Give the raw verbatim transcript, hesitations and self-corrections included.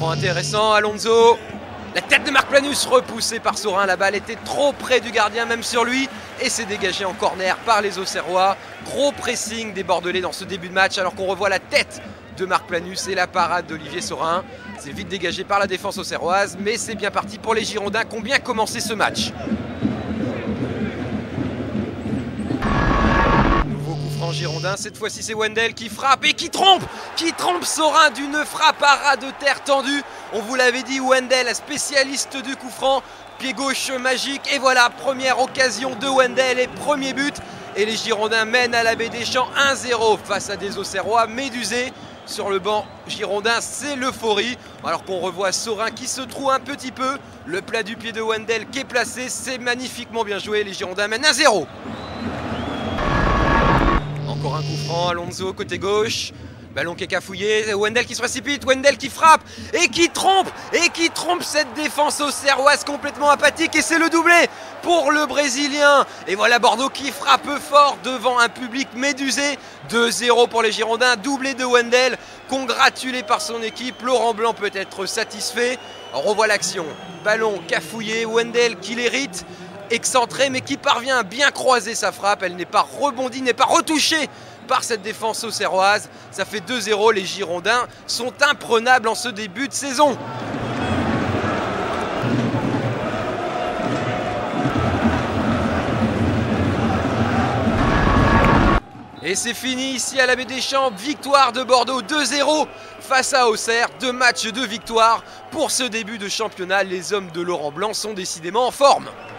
franc intéressant, Alonso. La tête de Marc Planus repoussée par Saurin. La balle était trop près du gardien, même sur lui. Et c'est dégagé en corner par les Auxerrois. Gros pressing des Bordelais dans ce début de match, alors qu'on revoit la tête de Marc Planus et la parade d'Olivier Saurin. C'est vite dégagé par la défense auxerroise, mais c'est bien parti pour les Girondins qui ont bien commencé ce match. Nouveau coup franc girondin, cette fois-ci c'est Wendel qui frappe et qui trompe Qui trompe Saurin d'une frappe à ras de terre tendue. On vous l'avait dit, Wendel, spécialiste du coup franc, pied gauche magique. Et voilà, première occasion de Wendel et premier but. Et les Girondins mènent à la Baie des Champs un zéro face à des Auxerrois médusés. Sur le banc girondin, c'est l'euphorie. Alors qu'on revoit Saurin qui se trouve un petit peu. Le plat du pied de Wendel qui est placé, c'est magnifiquement bien joué. Les Girondins mènent un zéro. Encore un coup franc, Alonso côté gauche. Ballon qui est cafouillé, Wendel qui se précipite, Wendel qui frappe et qui trompe et qui trompe cette défense auxerroise complètement apathique, et c'est le doublé pour le Brésilien. Et voilà Bordeaux qui frappe fort devant un public médusé. deux zéro pour les Girondins, doublé de Wendel, congratulé par son équipe. Laurent Blanc peut être satisfait. On revoit l'action, ballon cafouillé, Wendel qui l'hérite, excentré mais qui parvient à bien croiser sa frappe. Elle n'est pas rebondie, n'est pas retouchée par cette défense auxerroise. Ça fait deux zéro, les Girondins sont imprenables en ce début de saison. Et c'est fini ici à la Baie des Champs, victoire de Bordeaux deux zéro face à Auxerre. Deux matchs de victoire pour ce début de championnat. Les hommes de Laurent Blanc sont décidément en forme.